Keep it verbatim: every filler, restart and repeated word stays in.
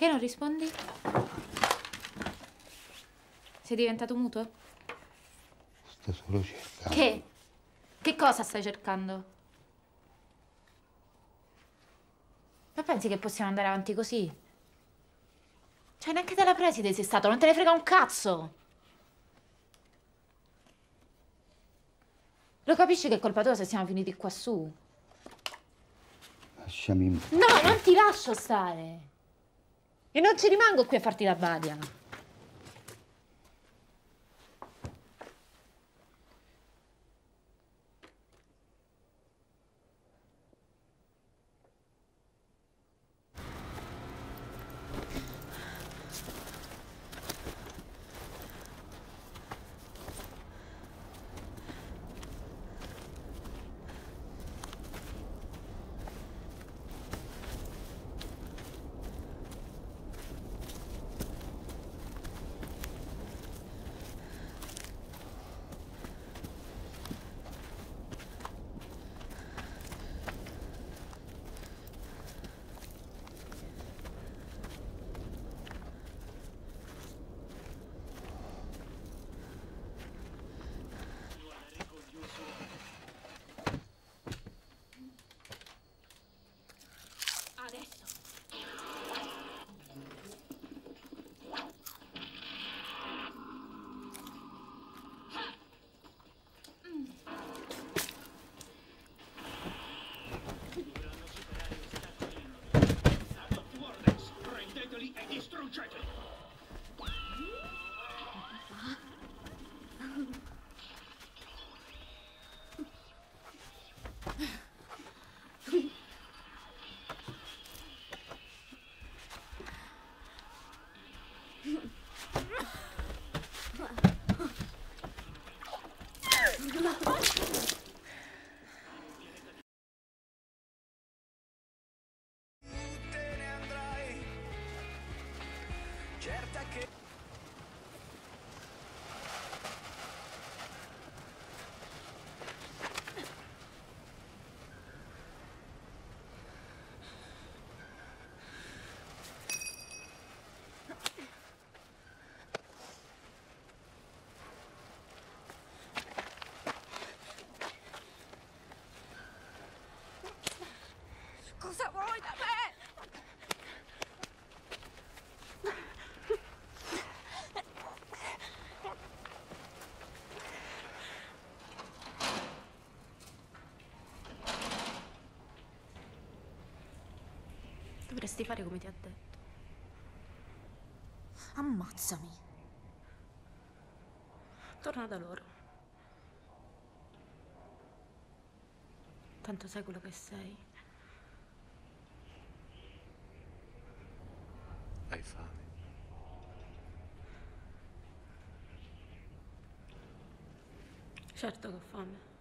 Perché non rispondi? Sei diventato muto? Sto solo cercando. Che? Che cosa stai cercando? Ma pensi che possiamo andare avanti così? Cioè, neanche dalla preside sei stato, non te ne frega un cazzo! Lo capisci che è colpa tua se siamo finiti qua su? Lasciami in pace. No, non ti lascio stare! E non ci rimango qui a farti la badia. Cosa vuoi da me? Dovresti fare come ti ha detto. Ammazzami. Torna da loro. Tanto sai quello che sei. Hai fame? Certo che ho fame.